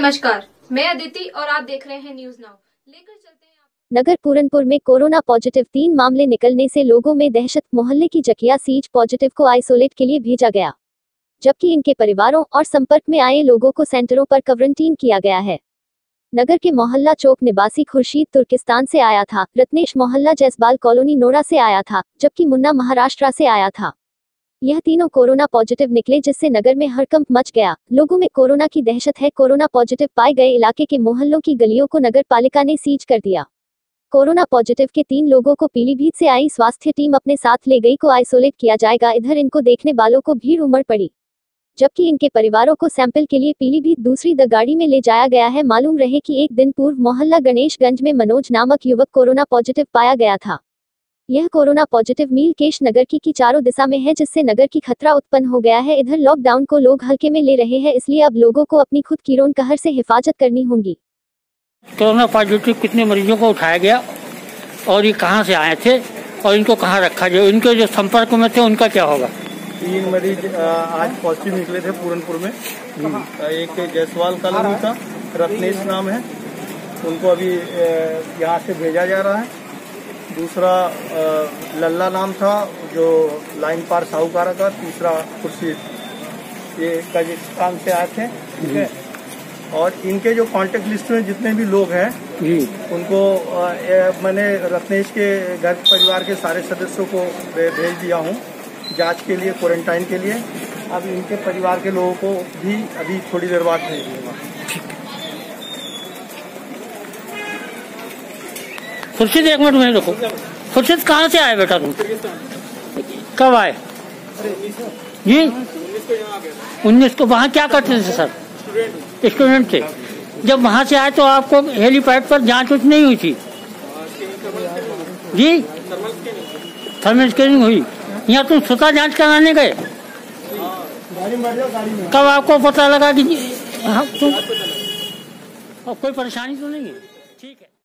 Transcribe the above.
नमस्कार, मैं अदिति और आप देख रहे हैं न्यूज नाउ। लेकर चलते हैं नगर पूरनपुर में कोरोना पॉजिटिव 3 मामले निकलने से लोगों में दहशत। मोहल्ले की जकिया सीज पॉजिटिव को आइसोलेट के लिए भेजा गया, जबकि इनके परिवारों और संपर्क में आए लोगों को सेंटरों पर क्वारंटीन किया गया है। नगर के मोहल्ला चौक निवासी खुर्शीद तुर्किस्तान से आया था, रत्नेश मोहल्ला जैसबाल कॉलोनी नोड़ा से आया था, जबकि मुन्ना महाराष्ट्र से आया था। यह तीनों कोरोना पॉजिटिव निकले, जिससे नगर में हड़कंप मच गया। लोगों में कोरोना की दहशत है। कोरोना पॉजिटिव पाए गए इलाके के मोहल्लों की गलियों को नगर पालिका ने सीज कर दिया। कोरोना पॉजिटिव के 3 लोगों को पीलीभीत से आई स्वास्थ्य टीम अपने साथ ले गई, को आइसोलेट किया जाएगा। इधर इनको देखने वालों को भीड़ उमड़ पड़ी, जबकि इनके परिवारों को सैंपल के लिए पीलीभीत दूसरी गाड़ी में ले जाया गया है। मालूम रहे कि एक दिन पूर्व मोहल्ला गणेशगंज में मनोज नामक युवक कोरोना पॉजिटिव पाया गया था। यह कोरोना पॉजिटिव नीलकेश नगर की चारों दिशा में है, जिससे नगर की खतरा उत्पन्न हो गया है। इधर लॉकडाउन को लोग हल्के में ले रहे हैं, इसलिए अब लोगों को अपनी खुद की रोन कहर से हिफाजत करनी होगी। कोरोना पॉजिटिव कितने मरीजों को उठाया गया और ये कहां से आए थे और इनको कहां रखा गया? इनके जो संपर्क में थे उनका क्या होगा? 3 मरीज आज पॉजिटिव निकले थे पूरनपुर में। एक जयसवाल कॉलोनी का रत्नेश नाम है, उनको अभी यहाँ से भेजा जा रहा है। दूसरा लल्ला नाम था, जो लाइन पार साहूकारा का। तीसरा खुर्शीद, ये कजाकिस्तान से आए थे। ठीक है, और इनके जो कांटेक्ट लिस्ट में जितने भी लोग हैं उनको मैंने रत्नेश के घर परिवार के सारे सदस्यों को भेज दिया हूँ जांच के लिए, क्वारंटाइन के लिए। अब इनके परिवार के लोगों को भी अभी थोड़ी देर बाद भेज दूंगा। खुर्शीद, एक मिनट में रुको। खुर्शीद, कहाँ से आए बेटा तुम? कब आए जी? 19 को। वहाँ क्या करते थे सर? स्टूडेंट थे। जब वहाँ से आए तो आपको हेलीपैड पर जांच उच नहीं हुई थी जी? थर्मल स्कैनिंग हुई। यहाँ तुम स्वतः जांच कराने गए? कब आपको पता लगा कि हाँ तुम कोई परेशानी तो नहीं है? ठीक है।